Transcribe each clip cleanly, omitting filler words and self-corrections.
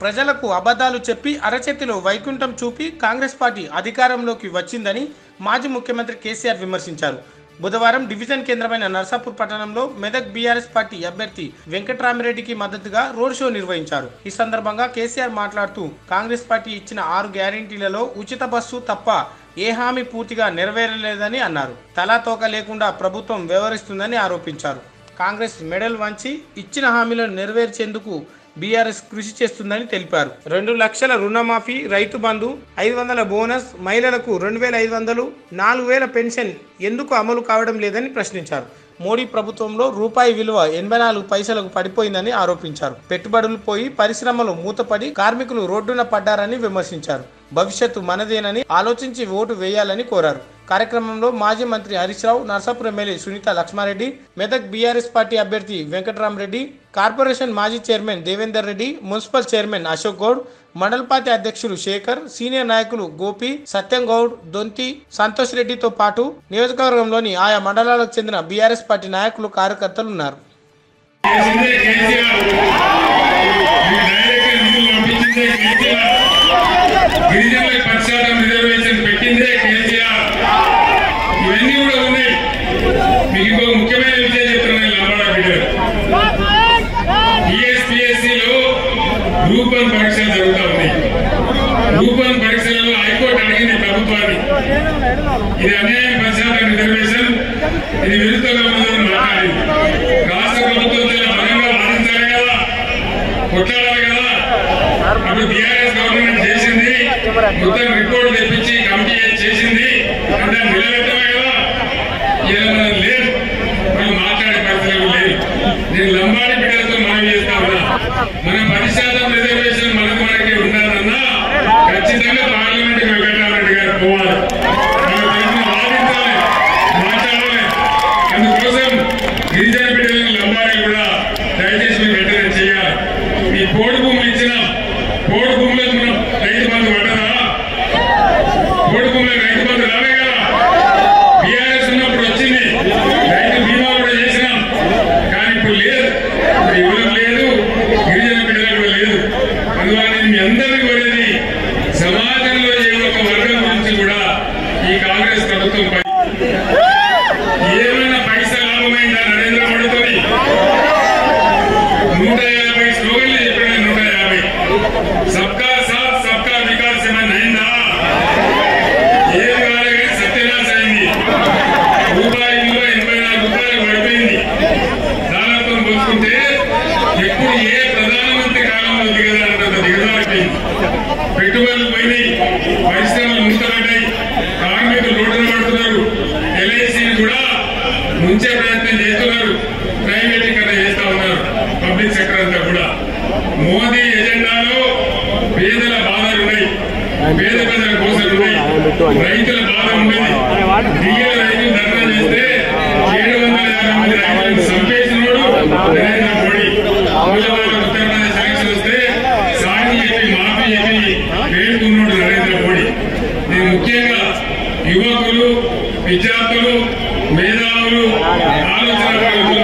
ప్రజలకు అబద్ధాలు చెప్పి అరచేతిలో వైకుంఠం చూపి కాంగ్రెస్ పార్టీ అధికారంలోకి వచ్చిందని మాజీ ముఖ్యమంత్రి కేసీఆర్ విమర్శించారు. బుధవారం డివిజన్ కేంద్రమైన నర్సాపూర్ పట్టణంలో మెదక్ బీఆర్ఎస్ పార్టీ అభ్యర్థి వెంకట్రామిరెడ్డికి మద్దతుగా రోడ్ షో నిర్వహించారు. ఈ సందర్భంగా కేసీఆర్ మాట్లాడుతూ కాంగ్రెస్ పార్టీ ఇచ్చిన 6 గ్యారెంటీలలో ఉచిత బస్సు తప్ప ఏ హామీ పూర్తిగా నెరవేరలేదని అన్నారు. తలాతోక లేకుండా ప్రభుత్వం వ్యవహరిస్తుందని ఆరోపించారు. కాంగ్రెస్ మెడల్ వంచి ఇచ్చిన హామీలను నెరవేర్చేందుకు బీఆర్ఎస్ కృషి చేస్తుందని తెలిపారు. 2 లక్షల రుణమాఫీ, రైతు బంధు, 500 బోనస్, మహిళలకు 2500, 4000 పెన్షన్ ఎందుకు అమలు కావడం లేదని ప్రశ్నించారు. మోడీ ప్రభుత్వంలో రూపాయి విలువ 84 పైసలకు పడిపోయిందని ఆరోపించారు. పెట్టుబడులు పోయి పరిశ్రమలు మూతపడి కార్మికులు రోడ్డున పడ్డారని విమర్శించారు. భవిష్యత్తు మనదేనని ఆలోచించి ఓటు వేయాలని కోరారు. కార్యక్రమంలో మాజీ మంత్రి Harish Rao, Narsapur MLA Sunitha Laxma Reddy, Medak BRS party అభ్యర్థి వెంకట్రామిరెడ్డి, కార్పొరేషన్ మాజీ chairman Devender Reddy, municipal chairman Ashok Goud, మండల పార్టీ అధ్యక్షులు శేఖర్, సీనియర్ నాయకులు గోపి, సత్యం గౌడ్, దొంతి, సంతోష్ రెడ్డితో పాటు నియోజకవర్గంలోని ఆయా మండలాలకు చెందిన బీఆర్ఎస్ పార్టీ నాయకులు, కార్యకర్తలు ఉన్నారు. ముఖ్యమైన విషయం చెప్తున్నాను. గ్రూప్ 1 పరీక్షలు జరుగుతూ ఉన్నాయి. గ్రూప్ 1 పరీక్షలలో హైకోర్టు అడిగింది ప్రభుత్వాన్ని, ఇది అన్యాయం, 10% రిజర్వేషన్, ఇది విరుద్ధంగా ఉందని మాట్లాడింది. రాష్ట్ర ప్రభుత్వం చాలా బలంగా వాదించాలి కదా, కొట్లాడాలి కదా. అప్పుడు బీఆర్ఎస్ గవర్నమెంట్ చేసింది, మొత్తం రిపోర్ట్ తెప్పించి కమిటీ చేసింది, అంటే నిలబెట్టమే కదా. ఇలా మనం లేదు, మనం మాట్లాడే పరిస్థితులు లేదు. నేను లంబాడి బిడ్డలతో మనం చేస్తా ఉన్నా, మన 10% రిజర్వేషన్ మనకే ఉండాలన్నా ఖచ్చితంగా పార్లమెంట్ వెంకటరామిరెడ్డి గారు పోవాలి, వాదించాలి, మాట్లాడాలి. అందుకోసం గిరిజన బిడ్డలను లంబాడి కూడా దయచేసి మీరు వెంటనే చేయాలి. ఈ పోడు భూములు ఇచ్చినాం, పోడు భూములకు మనం రైతు బంధు పడ్డదా? పోడు భూములకు రైతు బంధు రాలే కదా. బీఆర్ఎస్ ఉన్నప్పుడు వచ్చింది, రైతు బీమా కూడా చేసినాం, కానీ ఇప్పుడు లేదు, ఇవ్వడం లేదు, గిరిజన బిడ్డలు కూడా లేదు. అందువల్ల నేను మీ అందరికీ కోరేది, సమాజంలో ఏ ఒక్క వర్గం గురించి కూడా ఈ కాంగ్రెస్ ప్రభుత్వం ఏమైనా పైసా లాభమైందా? నరేంద్ర మోడీతో 150 స్లోగన్లు చెప్పిన 150 సబ్కా సాత్ సబ్కా వికాస్ ఏమైనా అయిందా? ఏం కాలే, సత్యనాశ అయింది. రూపాయి విలువ 84 రూపాయలు పడిపోయింది. దానితో పోల్చుకుంటే ఎప్పుడు ఏ ప్రధానమంత్రి కాలంలో దిగజారినంత దిగజారిపోయింది. పెట్టుబడులు పోయినాయి, పరిశ్రమలు మూతపడ్డాయి, కార్మికులు రోడ్డున పడుతున్నారు, ఎల్ఐసీని కూడా ముంచే ప్రయత్నం చేస్తున్నారు, ప్రైవేటీకరణ చేస్తా ఉన్నారు పబ్లిక్ సెక్టర్ అంతా కూడా. మోదీ ఎజెండాలో పేదల బాధలు ఉన్నాయి, పేద ప్రజల కోసలు ఉన్నాయి, రైతుల బాధ ఉన్నది. దిగే రైతులు ధర్నా చేస్తే 750 మంది రైతులను చంపేసినోడు నరేంద్ర మోడీ. ఉత్తరప్రదేశ్ ఎలక్షన్ వస్తే సాగి చెప్పి మాఫీ చెప్పి వేడుకున్నాడు నరేంద్ర మోడీ. నేను ముఖ్యంగా యువకులు, విద్యార్థులు, మేధావులు, ఆలోచన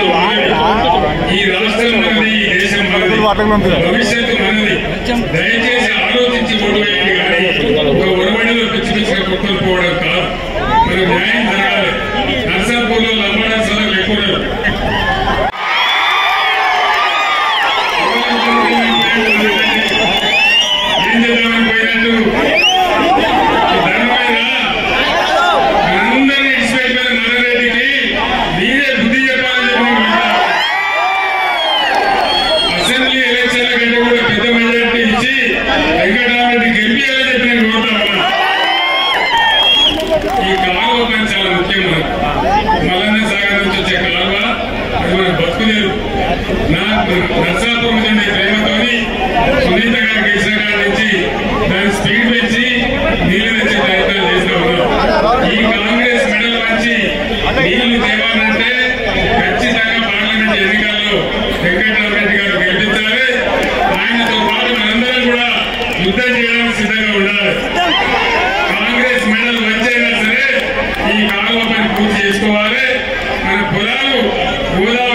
ఈ రాష్ట్రం మనది, ఈ దేశం మనది, భవిష్యత్తు మనది. దయచేసి ఆలోచించి ఓటు వేయండి, కానీ ఒక ఒరవడిలో పిచ్చి పిచ్చిగా కొట్టుకొని పోవడం కాదు. మనకు న్యాయం జరగాలి. నర్సాపూర్లో లంబాడ సోదరులు ఎక్కువ ఏం చేద్దామని పోయినట్టు అందరినీ ఇచ్చిపోయిన మల్లారెడ్డికి మీరే బుద్ధి చెప్పాలని చెప్పి అసెంబ్లీ ఎలక్షన్ల కంటే కూడా పెద్ద మెజారిటీ ఇచ్చి వెంకటరామిరెడ్డి గెలిపియాలని చెప్పి నేను కోరుతా ఉన్నా. ఈ కాలువ పని చాలా ముఖ్యం. మనకు మల్లన్న సాగర్ నుంచి వచ్చే కాలువ, అది మనకు బతుకులేదు. నాకు నర్సాపూర్ నుండి ప్రేమతోని సునీత గారికి ఇచ్చిన కాడ నుంచి దాని స్పీడ్ పెంచి నీళ్లు తెచ్చే ప్రయత్నాలు చేస్తా ఉన్నాం. ఈ కాంగ్రెస్ మెడల్ మంచి నీళ్లు తేవాలంటే ఖచ్చితంగా పార్లమెంట్ ఎన్నికల్లో వెంకటరామిరెడ్డి గారు గెలిపించాలి. ఆయనతో పాటు మనందరం కూడా యుద్ధం చేయడానికి సిద్ధంగా ఉండాలి. కాంగ్రెస్ మెడల్ మంచైనా సరే ఈ కాలువ పని పూర్తి చేసుకోవాలి. మన పొలాలు గోదావరి